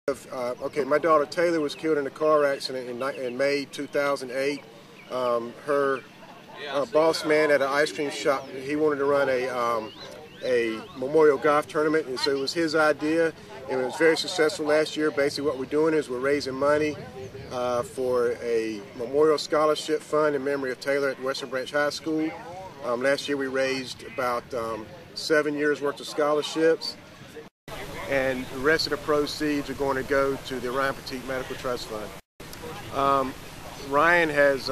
Okay, my daughter Taylor was killed in a car accident in May 2008. Her boss man at an ice cream shop, he wanted to run a memorial golf tournament, and so it was his idea. It was very successful last year. Basically what we're doing is we're raising money for a memorial scholarship fund in memory of Taylor at Western Branch High School. Last year we raised about 7 years worth of scholarships, and the rest of the proceeds are going to go to the Ryan Petite Medical Trust Fund. Ryan has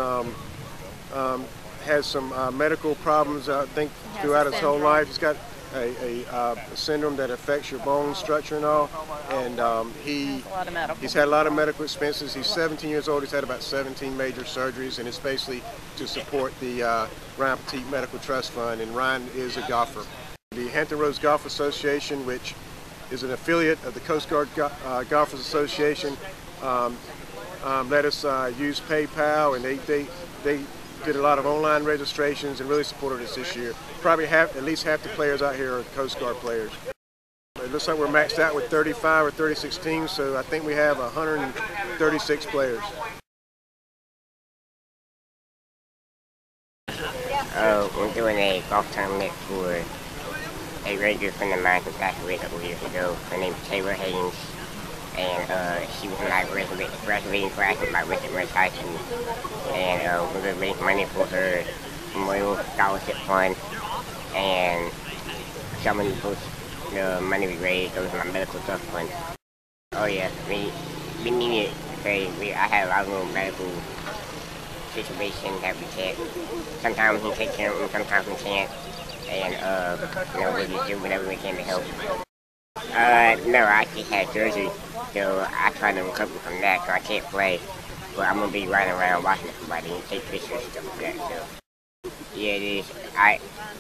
some medical problems, I think, throughout his whole life. He's got a syndrome that affects your bone structure and all, and he's had a lot of medical expenses. He's 17 years old. He's had about 17 major surgeries, and it's basically to support the Ryan Petite Medical Trust Fund, and Ryan is a golfer. The Hampton Roads Golf Association, which is an affiliate of the Coast Guard Golfers Association, let us use PayPal, and they did a lot of online registrations and really supported us this year. Probably at least half the players out here are Coast Guard players. It looks like we're maxed out with 35 or 36 teams, so I think we have 136 players. We're doing a golf tournament for a very good friend of mine who passed away a couple of years ago. Her name is Taylor Haynes, and she was in my graduating class at my Western Branch High School. And we're going to raise money for her memorial scholarship fund, and some of the money we raised goes to my medical trust fund. Oh yeah, we need it because I have a lot of little medical situations that we can't. Sometimes we can take care of them, sometimes we can't. And we'll just do whatever we can to help. No, I just had surgery, so I try to recover from that, so I can't play. But I'm gonna be riding around watching somebody and take pictures and stuff like that. So yeah, it is. I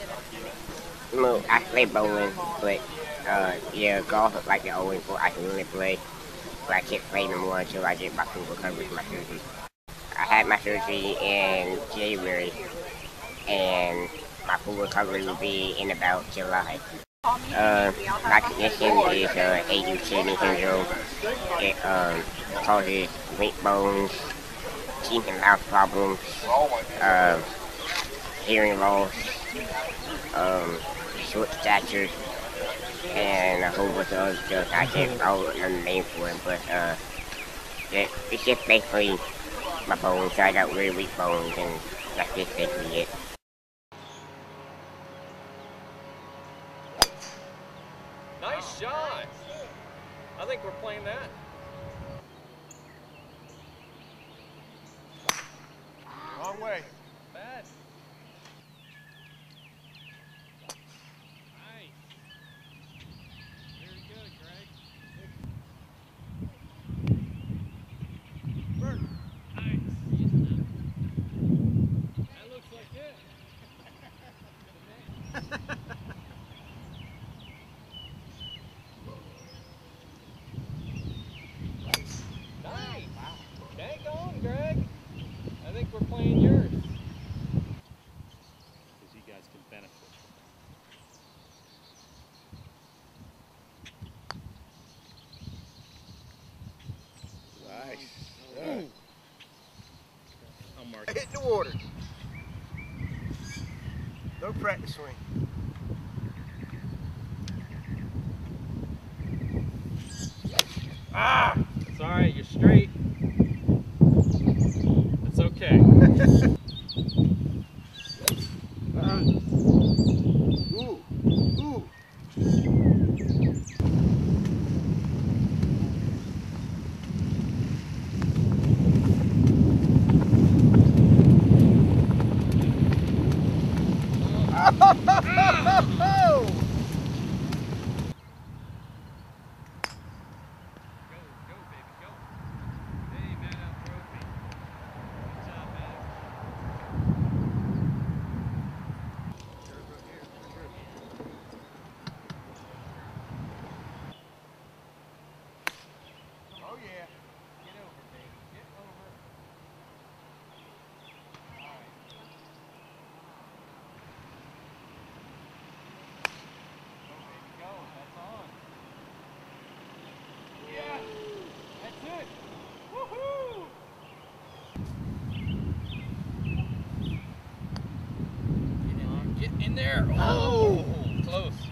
play bowling, but yeah, golf is like the only sport I can really play. But I can't play no more until I get my full recovery from my surgery. I had my surgery in January, and my full recovery will be in about July. My condition is AU kidney syndrome. It causes weak bones, teeth and mouth problems, hearing loss, short stature, and a whole bunch of other stuff. I can't follow another name for it, but it's just basically my bones. I got really weak bones, and that's just basically it. Nice shot. I think we're playing that. Wrong way. Bad. Nice. Very good, Greg. Bert. Nice. That looks like it. Nice. Wow. Dang on, Greg. I think we're playing yours. Because you guys can benefit. Nice. I'll mark it. Hit the water. No practice swing. Ah! It's alright, you're straight. It's okay. Ooh. Ooh. Oh! right. Woohoo! Get in there. Oh, close.